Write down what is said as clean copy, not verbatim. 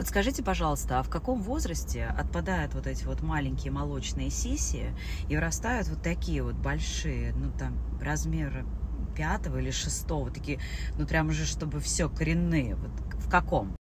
подскажите, пожалуйста, а в каком возрасте отпадают вот эти вот маленькие молочные сиси и вырастают вот такие вот большие, ну там размера 5 или 6, такие, ну прям уже чтобы все коренные, вот в каком?